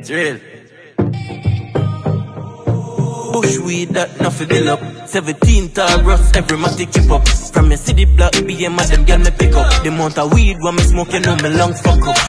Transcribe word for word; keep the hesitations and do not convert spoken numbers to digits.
It's real. Bush weed that nothing build up. Seventeen Taurus, every matic chip up. From your city block, B M and them girl me pick up. The amount of weed when me smoke, you know me lungs fuck up.